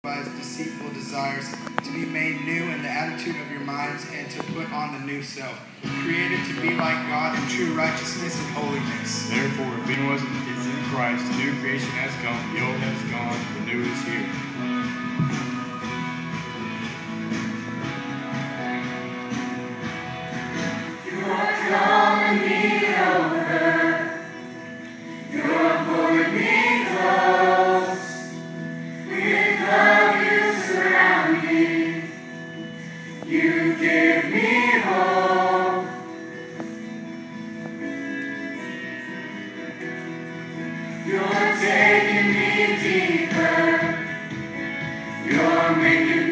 Deceitful desires, to be made new in the attitude of your minds, and to put on the new self, created to be like God in true righteousness and holiness. Therefore, if anyone is in Christ, the new creation has come, the old has gone, the new is here. You are calling me over. You're pulling me close. With love you surround me. You give me hope. You're taking me deeper. You're making